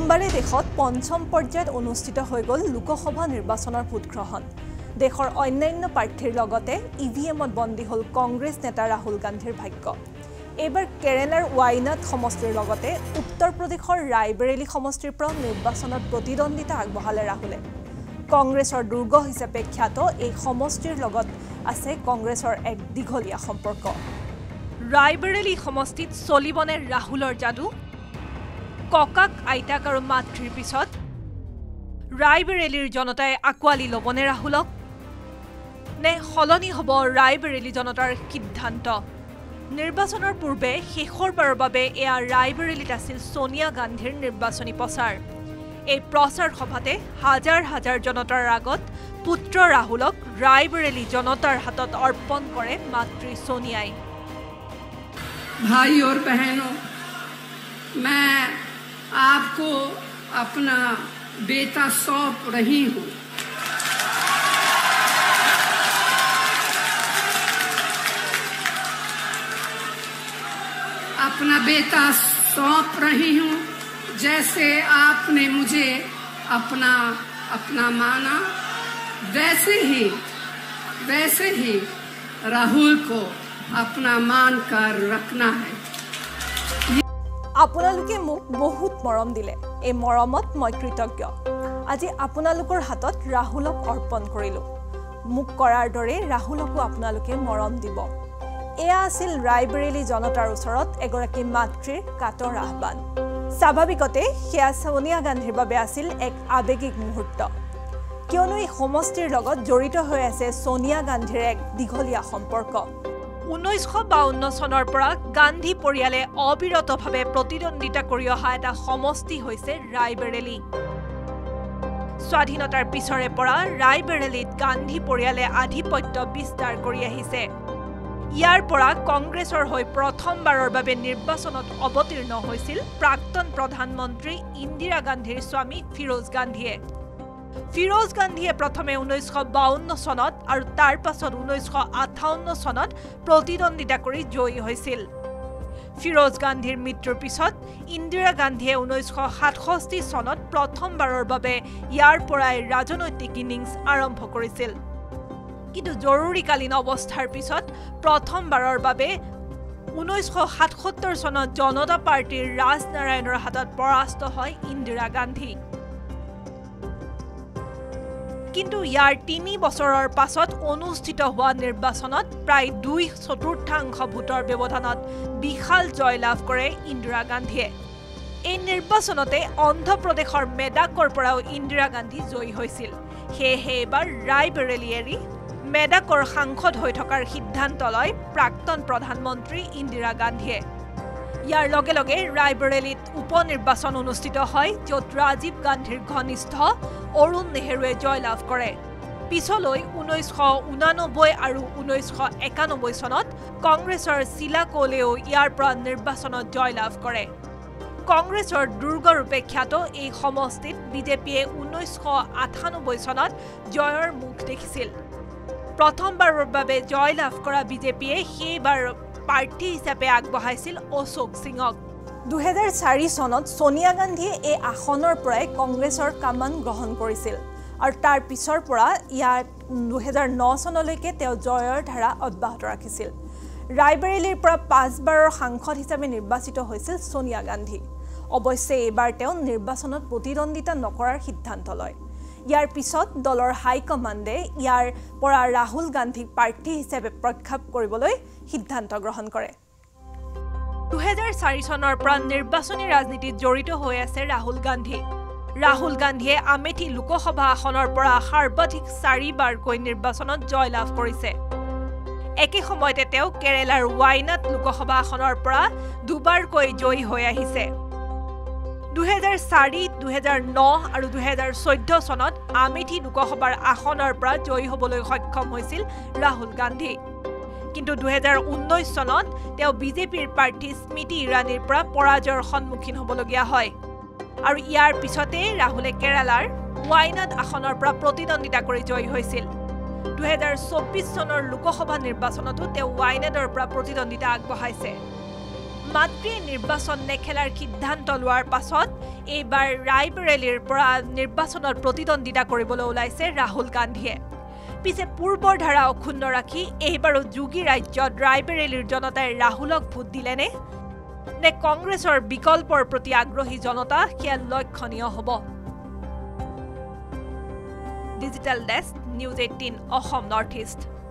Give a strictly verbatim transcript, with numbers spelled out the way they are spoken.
সোমবাৰে দেশত পঞ্চম পৰ্যায়ত অনুষ্ঠিত হৈ গ'ল লোকসভা নিৰ্বাচনৰ ভোটগ্ৰহণ। দেশৰ অন্যান্য প্ৰাৰ্থীৰ লগতে ইভিএমত বন্দী হ'ল কংগ্ৰেছ নেতা ৰাহুল গান্ধীৰ ভাগ্য। এইবাৰ কেৰালাৰ ৱাইনাড সমষ্টিৰ লগতে উত্তৰ প্ৰদেশৰ ৰায়বেৰেলী সমষ্টিৰ পৰা নিৰ্বাচনত প্ৰতিদ্বন্দ্বিতা আগবঢ়ালে ৰাহুলে। কংগ্ৰেছৰ দুৰ্গ হিচাপে খ্যাত এই সমষ্টিৰ লগত আছে কংগ্ৰেছৰ এক দীঘলীয়া সম্পৰ্ক। ৰায়বেৰেলী সমষ্টিত চলিবনে ৰাহুলৰ যাদু? ককাক আইতাক আৰু মাতৃৰ পিছত ৰায়বেৰেলীৰ জনতাই আকোৱালি ল'বনে ৰাহুলক? নে সলনি হ'ব ৰায়বেৰেলী জনতাৰ সিদ্ধান্ত? নিৰ্বাচনৰ পূৰ্বে শেষৰবাৰৰ বাবে এয়া ৰায়বেৰেলীত আছিল সোনিয়া গান্ধীৰ নিৰ্বাচনী প্ৰচাৰ। এই প্ৰচাৰ সভাতে হাজাৰ হাজাৰ জনতাৰ আগত পুত্ৰ ৰাহুলক ৰায়বেৰেলী জনতাৰ হাতত অৰ্পণ কৰে মাতৃ সোনিয়াই। भाई और बहनों, मैं आपको अपना बेटा सौंप रही हूँ। अपना बेटा सौंप रही हूँ, जैसे आपने मुझे अपना अपना माना, वैसे ही वैसे ही राहुल को अपना मान कर रखना है। আপোনালোকে মোক বহুত মৰম দিলে, এই মৰমত মই কৃতজ্ঞ। আজি আপোনালোকৰ হাতত ৰাহুলক অৰ্পণ কৰিলোঁ। মোক কৰাৰ দৰে ৰাহুলকো আপোনালোকে মৰম দিব। এয়া আছিল ৰায়বেৰেলী জনতাৰ ওচৰত এগৰাকী মাতৃৰ কাতৰ আহ্বান। স্বাভাৱিকতে সেয়া সোনিয়া গান্ধীৰ বাবে আছিল এক আৱেগিক মুহূৰ্ত, কিয়নো এই সমষ্টিৰ লগত জড়িত হৈ আছে সোনিয়া গান্ধীৰ এক দীঘলীয়া সম্পৰ্ক। ঊনৈছশ বাৱন্ন চনৰ পৰা গান্ধী পৰিয়ালে অবিৰতভাৱে প্ৰতিদ্বন্দ্বিতা কৰি অহা এটা সমষ্টি হৈছে ৰায়বেৰেলী। স্বাধীনতাৰ পিছৰে পৰা ৰায়বেৰেলীত গান্ধী পৰিয়ালে আধিপত্য বিস্তাৰ কৰি আহিছে। ইয়াৰ পৰা কংগ্ৰেছৰ হৈ প্ৰথমবাৰৰ বাবে নিৰ্বাচনত অৱতীৰ্ণ হৈছিল প্ৰাক্তন প্ৰধানমন্ত্ৰী ইন্দিৰা গান্ধীৰ স্বামী ফিৰোজ গান্ধীয়ে। ফিৰোজ গান্ধীয়ে প্ৰথমে ঊনৈছশ বাৱন্ন চনত আৰু তাৰ পাছত ঊনৈছশ আঠাৱন্ন চনত প্ৰতিদ্বন্দ্বিতা কৰি জয়ী হৈছিল। ফিৰোজ গান্ধীৰ মৃত্যুৰ পিছত ইন্দিৰা গান্ধীয়ে ঊনৈছশ সাতষষ্ঠি চনত প্ৰথমবাৰৰ বাবে ইয়াৰ পৰাই ৰাজনৈতিক ইনিংছ আৰম্ভ কৰিছিল। কিন্তু জৰুৰীকালীন অৱস্থাৰ পিছত প্ৰথমবাৰৰ বাবে ঊনৈছশ সাতসত্তৰ চনত জনতা পাৰ্টীৰ ৰাজনাৰায়ণৰ হাতত পৰাস্ত হয় ইন্দিৰা গান্ধী। কিন্তু ইয়াৰ তিনি বছৰৰ পাছত অনুষ্ঠিত হোৱা নিৰ্বাচনত প্ৰায় দুই চতুৰ্থাংশ ভোটৰ ব্যৱধানত বিশাল জয়লাভ কৰে ইন্দিৰা গান্ধীয়ে। এই নিৰ্বাচনতে অন্ধ্ৰপ্ৰদেশৰ মেডাকৰ পৰাও ইন্দিৰা গান্ধী জয়ী হৈছিল। সেয়েহে এইবাৰ ৰায়বেৰেলী এৰি মেডাকৰ সাংসদ হৈ থকাৰ সিদ্ধান্ত লয় প্ৰাক্তন প্ৰধানমন্ত্ৰী ইন্দিৰা গান্ধীয়ে। ইয়াৰ লগে লগে ৰায়বেৰেলীত উপ নিৰ্বাচন অনুষ্ঠিত হয়, য'ত ৰাজীৱ গান্ধীৰ ঘনিষ্ঠ অৰুণ নেহৰুৱে জয়লাভ কৰে। পিছলৈ ঊনৈছশ ঊনানব্বৈ আৰু ঊনৈছশ একানব্বৈ চনত কংগ্ৰেছৰ শীলা কোলেও ইয়াৰ পৰা নিৰ্বাচনত জয়লাভ কৰে। কংগ্ৰেছৰ দুৰ্গৰূপে খ্যাত এই সমষ্টিত বিজেপিয়ে ঊনৈছশ আঠানব্বৈ চনত জয়ৰ মুখ দেখিছিল। প্ৰথমবাৰৰ বাবে জয়লাভ কৰা বিজেপিয়ে সেইবাৰ প্ৰাৰ্থী হিচাপে আগবঢ়াইছিল অশোক সিঙক। দুহেজাৰ চাৰি চনত সোনিয়া গান্ধীয়ে এই আসনৰ পৰাই কংগ্ৰেছৰ কামান গ্ৰহণ কৰিছিল আৰু তাৰ পিছৰ পৰা ইয়াৰ দুহেজাৰ ন চনলৈকে তেওঁ জয়ৰ ধাৰা অব্যাহত ৰাখিছিল। ৰায়বেৰেলীৰ পৰা পাঁচবাৰৰ সাংসদ হিচাপে নিৰ্বাচিত হৈছিল সোনিয়া গান্ধী। অৱশ্যে এইবাৰ তেওঁ নিৰ্বাচনত প্ৰতিদ্বন্দ্বিতা নকৰাৰ সিদ্ধান্ত লয়। ইয়াৰ পিছত দলৰ হাইকমাণ্ডে ইয়াৰ পৰা ৰাহুল গান্ধীক প্ৰাৰ্থী হিচাপে প্ৰক্ষেপ কৰিবলৈ সিদ্ধান্ত গ্ৰহণ কৰে। দুহেজাৰ চাৰি চনৰ পৰা নিৰ্বাচনী ৰাজনীতিত জড়িত হৈ আছে ৰাহুল গান্ধী। ৰাহুল গান্ধীয়ে আমেথি লোকসভা আসনৰ পৰা সৰ্বাধিক চাৰিবাৰকৈ নিৰ্বাচনত জয়লাভ কৰিছে। একে সময়তে তেওঁ কেৰালাৰ ৱাইনাড লোকসভা আসনৰ পৰা দুবাৰকৈ জয়ী হৈ আহিছে। দুহেজাৰ চাৰি, দুহেজাৰ ন আৰু দুহেজাৰ চৈধ্য চনত আমেথি লোকসভাৰ আসনৰ পৰা জয়ী হ'বলৈ সক্ষম হৈছিল ৰাহুল গান্ধী। কিন্তু দুহেজাৰ ঊনৈছ চনত তেওঁ বিজেপিৰ প্ৰাৰ্থী স্মৃতি ইৰাণীৰ পৰা পৰাজয়ৰ সন্মুখীন হ'বলগীয়া হয়। আৰু ইয়াৰ পিছতে ৰাহুলে কেৰালাৰ ৱাইনাড আসনৰ পৰা প্ৰতিদ্বন্দ্বিতা কৰি জয়ী হৈছিল। দুহেজাৰ চৌব্বিছ চনৰ লোকসভা নিৰ্বাচনতো তেওঁ ৱাইনাডৰ পৰা প্ৰতিদ্বন্দ্বিতা আগবঢ়াইছে। মাতৃয়ে নিৰ্বাচন নেখেলাৰ সিদ্ধান্ত লোৱাৰ পাছত এইবাৰ ৰায়বেৰেলীৰ পৰা নিৰ্বাচনত প্ৰতিদ্বন্দ্বিতা কৰিবলৈ ওলাইছে ৰাহুল গান্ধীয়ে পিছে পূৰ্বৰ ধাৰা অক্ষুণ্ণ ৰাখি এইবাৰো যোগী ৰাজ্যত ৰায়বেৰেলীৰ জনতাই ৰাহুলক ভোট দিলেনে নে কংগ্ৰেছৰ বিকল্পৰ প্ৰতি আগ্ৰহী জনতা সেয়া লক্ষণীয় হ'ব digital desk news eighteen Assam north east